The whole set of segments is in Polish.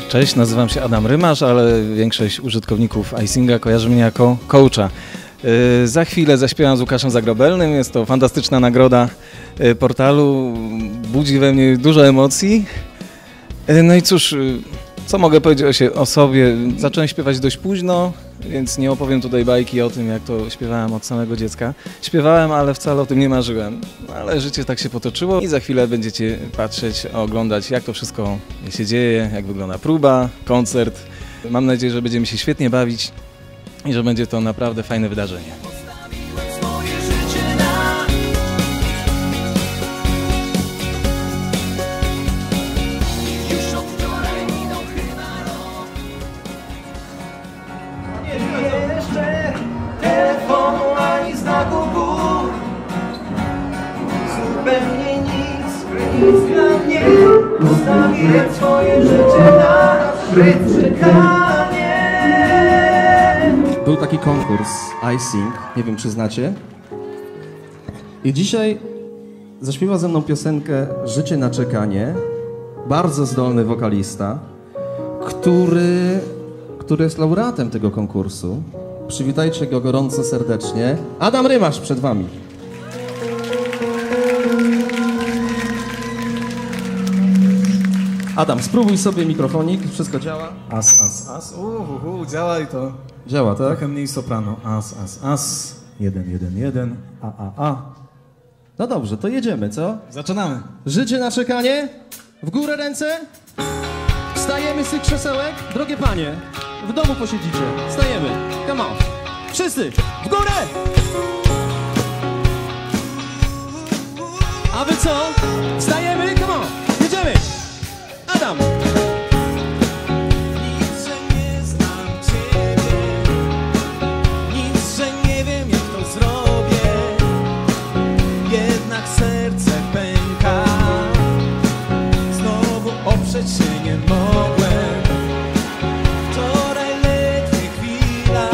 Cześć, nazywam się Adam Rymarz, ale większość użytkowników iSinga kojarzy mnie jako coacha. Za chwilę zaśpiewam z Łukaszem Zagrobelnym, jest to fantastyczna nagroda portalu, budzi we mnie dużo emocji. No i cóż, co mogę powiedzieć o sobie? Zacząłem śpiewać dość późno, więc nie opowiem tutaj bajki o tym, jak to śpiewałem od samego dziecka. Śpiewałem, ale wcale o tym nie marzyłem, ale życie tak się potoczyło i za chwilę będziecie patrzeć, oglądać, jak to wszystko się dzieje, jak wygląda próba, koncert. Mam nadzieję, że będziemy się świetnie bawić i że będzie to naprawdę fajne wydarzenie. Postawiłem swoje życie na czekanie. Był taki konkurs iSing, nie wiem czy znacie. I dzisiaj zaśpiewa ze mną piosenkę Życie na czekanie. Bardzo zdolny wokalista, który jest laureatem tego konkursu. Przywitajcie go gorąco serdecznie. Adam Rymarz przed wami. Adam, spróbuj sobie mikrofonik, wszystko działa? As. Działa i to. Działa, tak? Trochę mniej soprano. As. 1. A. No dobrze, to jedziemy, co? Zaczynamy. Życie na czekanie. W górę ręce. Wstajemy z tych krzesełek. Drogie panie, w domu posiedzicie. Wstajemy. Come on. Wszyscy w górę! A wy co? Wstajemy? Come on. Jedziemy. Adam. Nic, że nie znam ciebie, nic, że nie wiem jak to zrobię, jednak serce pęka, znowu oprzeć się nie mogłem. Wczoraj ledwie chwila,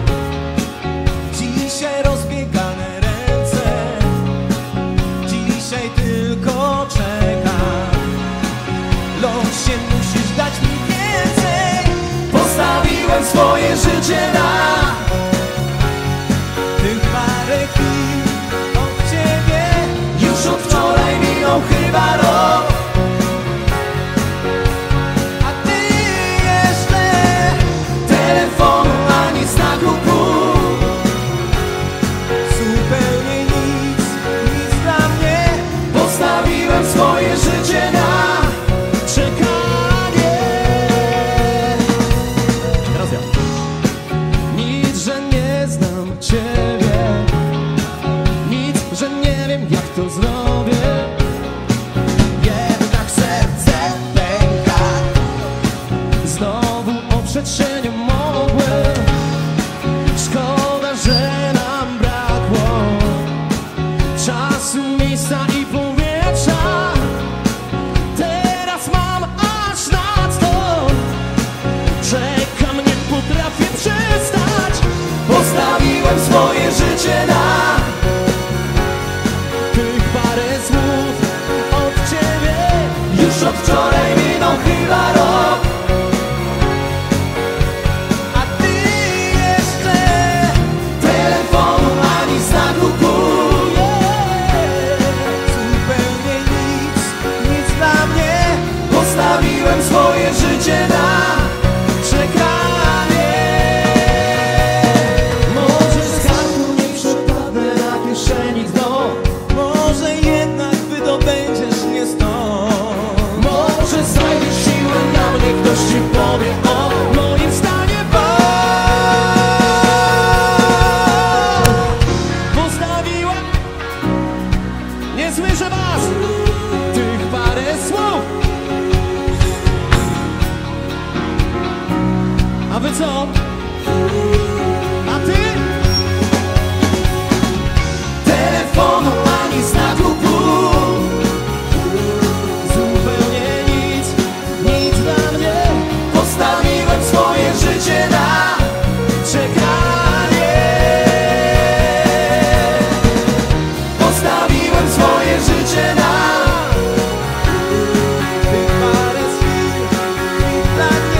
dzisiaj rozbiegane ręce, dzisiaj tylko czekam. Losie, musisz dać mi więcej. Postawiłem swoje życie na tych parę chwil od ciebie. Już od wczoraj minął chyba rok, a ty jeszcze telefonu ani znaku pół. Zupełnie nic dla mnie. Postawiłem swoje życie na czekanie. Teraz ja. Nic, że nie znam ciebie, nic, że nie wiem jak to zrobię, Jednak serce pęka, znowu oprzeć się nie mogłem. Szkoda, że nam brakło czasu, miejsca i powietrza. Teraz mam aż nadto, czekam, nie potrafię przestać. postawiłem swoje życie na Tych parę słów od ciebie. już od wczoraj minął chyba rok, a ty jeszcze telefonu ani znaku pół. Zupełnie nic dla mnie. Postawiłem swoje życie na czekanie. Może z kartą nie przepadnę na kieszeni dno, Może jednak wydobędziesz mnie stąd. może znajdziesz siłę na mnie, ktoś ci powie o moim stanie, bo postawiłem, nie słyszę was, tych parę słów. A wy co? A ty? Telefonu ani znaku pół. Zupełnie nic dla mnie. Postawiłem swoje życie na czekanie. Postawiłem swoje życie na tych parę chwil dla mnie.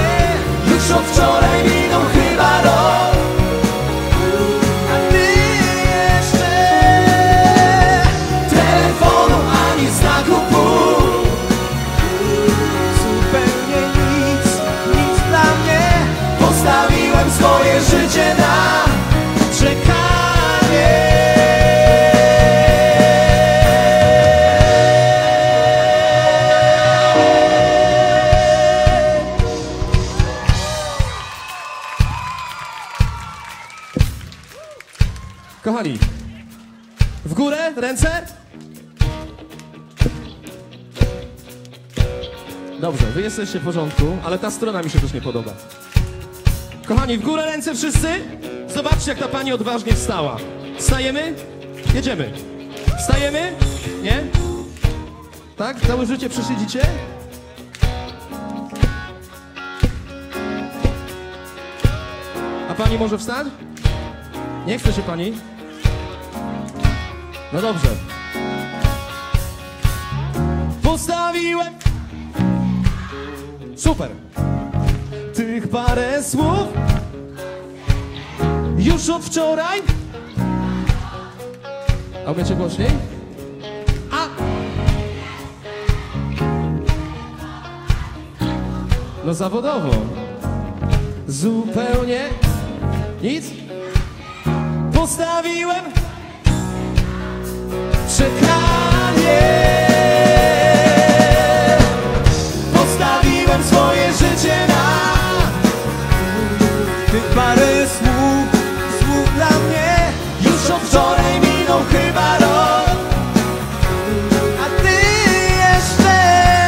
Kochani, w górę, ręce. Dobrze, wy jesteście w porządku, ale ta strona mi się też nie podoba. Kochani, w górę ręce wszyscy. Zobaczcie, jak ta pani odważnie wstała. Wstajemy? Jedziemy. Wstajemy? Nie? Tak? Całe życie przesiedzicie? A pani może wstać? Nie chce się pani? No dobrze. Postawiłem. Super. Tych parę słów już od wczoraj. A umiecie głośniej? A! No zawodowo. Zupełnie nic. Postawiłem czekanie. Postawiłem swoje życie na Tych parę słów dla mnie. już od wczoraj minął chyba rok. A ty jeszcze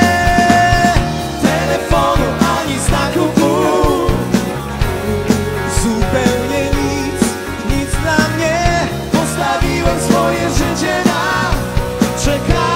telefonu ani znaku pół. Zupełnie nic dla mnie. Postawiłem swoje życie na czekanie.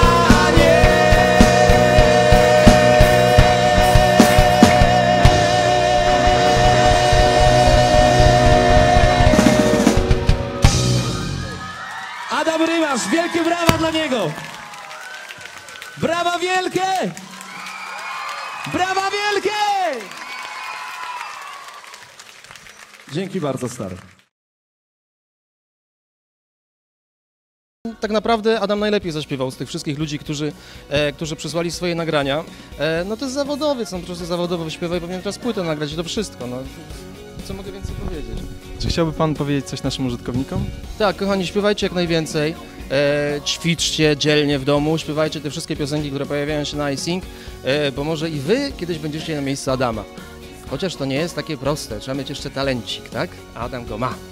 Adam Rymasz, wielkie brawa dla niego! Brawa wielkie! Brawa wielkie! Dzięki bardzo, stary. Tak naprawdę Adam najlepiej zaśpiewał z tych wszystkich ludzi, którzy przysłali swoje nagrania. No to jest zawodowiec, on po prostu zawodowo śpiewa i powinien teraz płytę nagrać i to wszystko. No. Co mogę więcej powiedzieć? Czy chciałby pan powiedzieć coś naszym użytkownikom? Tak, kochani, śpiewajcie jak najwięcej, ćwiczcie dzielnie w domu, śpiewajcie te wszystkie piosenki, które pojawiają się na iSing, bo może i wy kiedyś będziecie na miejscu Adama. Chociaż to nie jest takie proste, trzeba mieć jeszcze talencik, tak? A Adam go ma.